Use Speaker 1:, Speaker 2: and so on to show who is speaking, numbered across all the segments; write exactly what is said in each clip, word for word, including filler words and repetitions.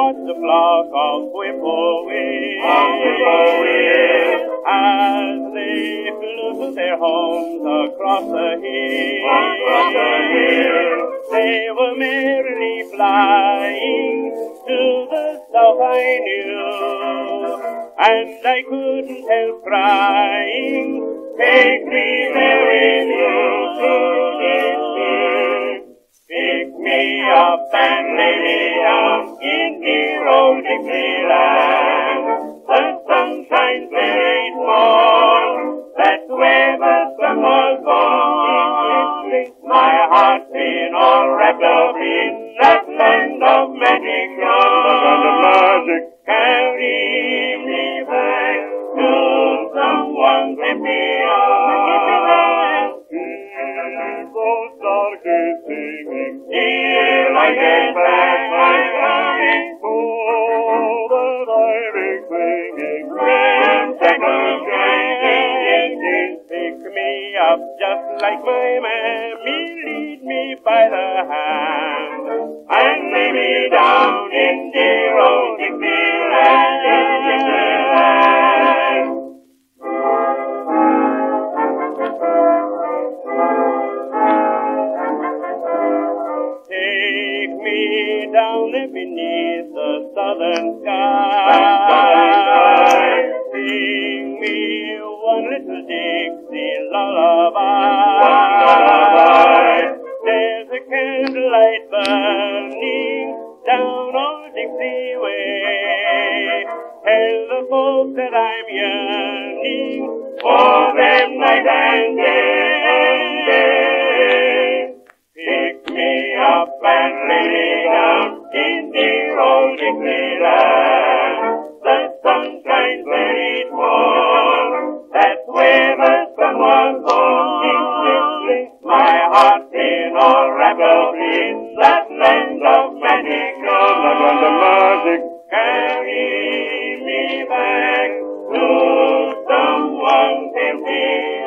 Speaker 1: watched the flock of whippoorwills as they flew to their homes across the hill. Across the hill. They were merrily flying to the south, I knew, and I couldn't help crying, take me there with you to Dixie. Pick me up and lay me down in dear old Dixieland. The sun shines very small, that's where the sun was born. My heart's been all wrapped up in that land of magic. Land of magic. Carry me back to someone happy. People started singing, till I get back my coming. Oh, that I've been singing, ramshackle singing. Pick me up just like my mammy, lead me by the hand, and lay me down in dear old Dixieland, Dixieland. Take me down there beneath the southern sky, sing me one little Dixie lullaby. There's a candlelight burning down old Dixie way. Tell the folks that I'm yearning for them night and day. Pick me up and lay me down in dear old Dixieland. The sun shines very small, that's where the sun was born. My heart's been all wrapped up in that land of magic. That land of magic. Carry me back to someone happy.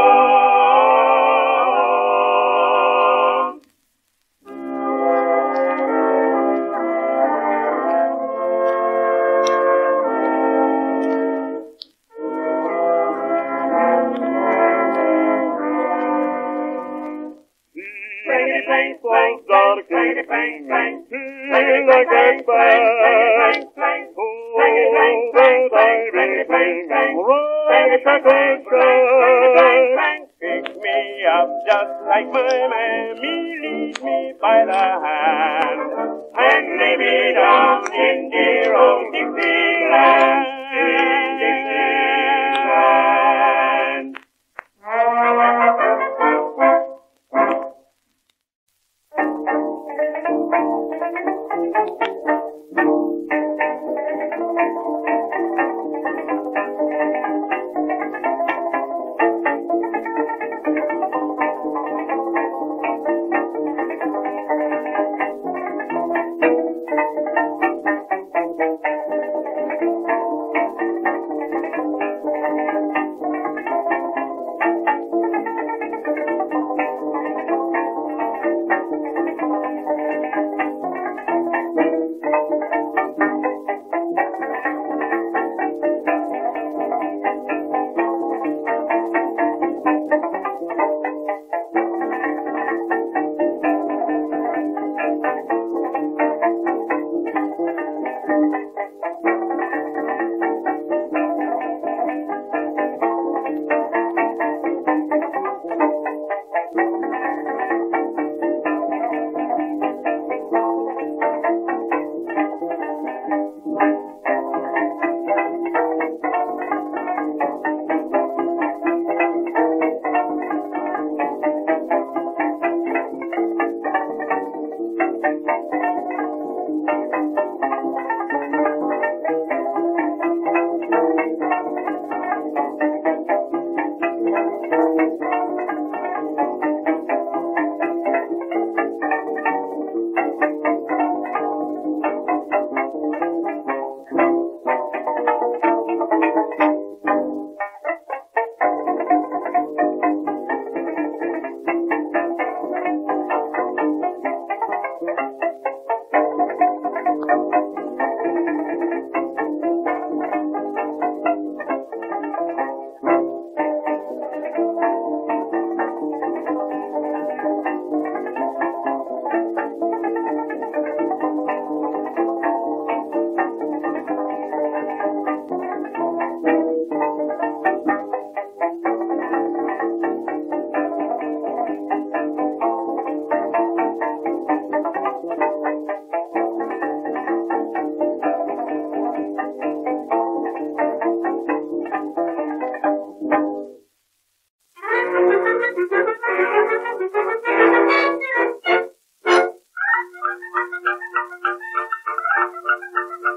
Speaker 1: Pick me up just like my mammy, lead me by the hand, and lay me down in dear old Dixieland, Dixieland.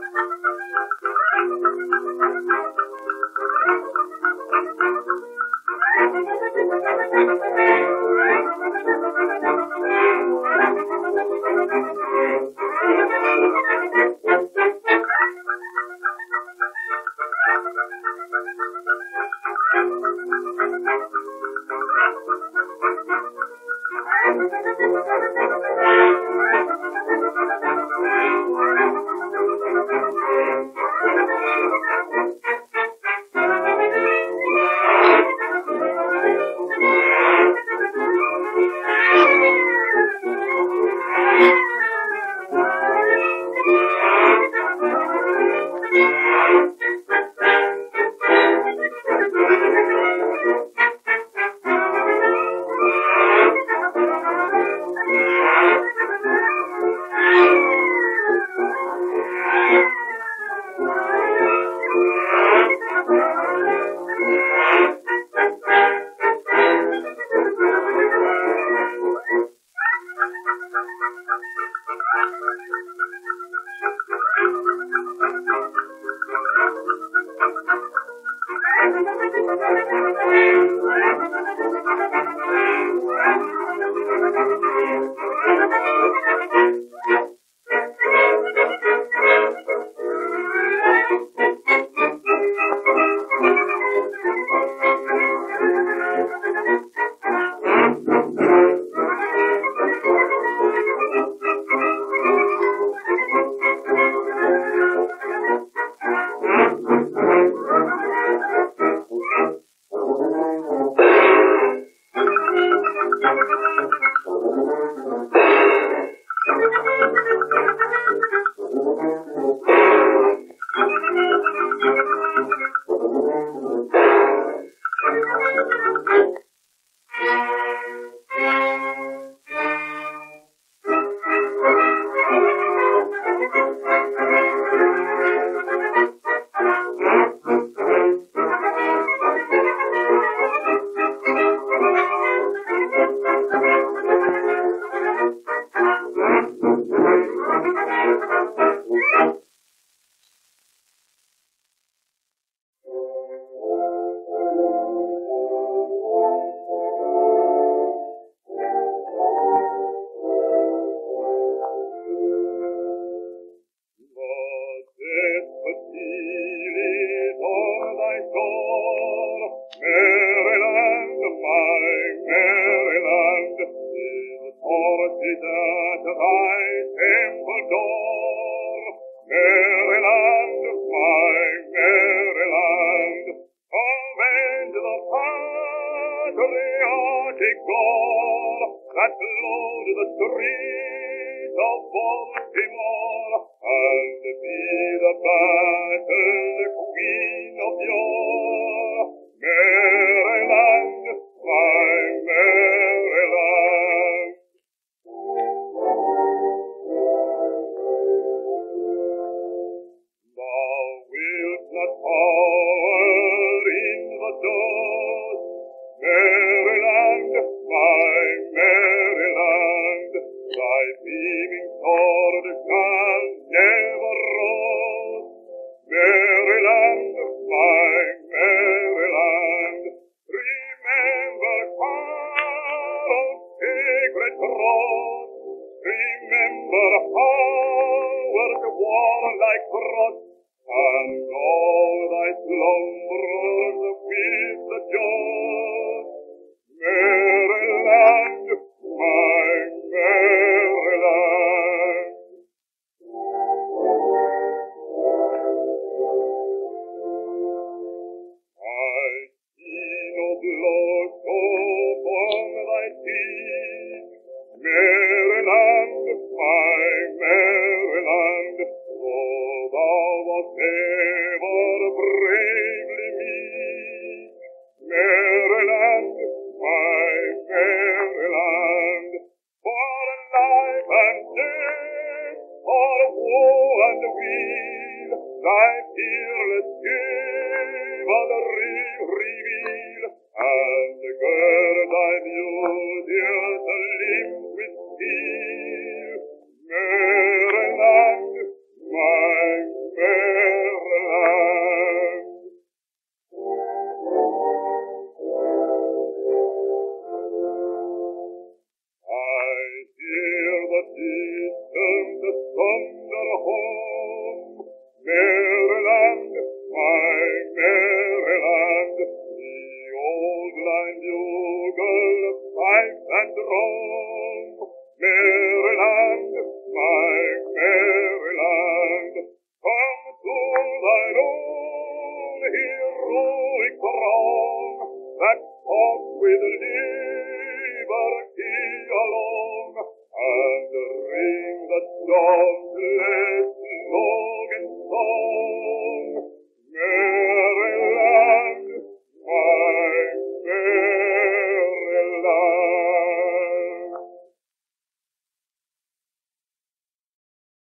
Speaker 1: Thy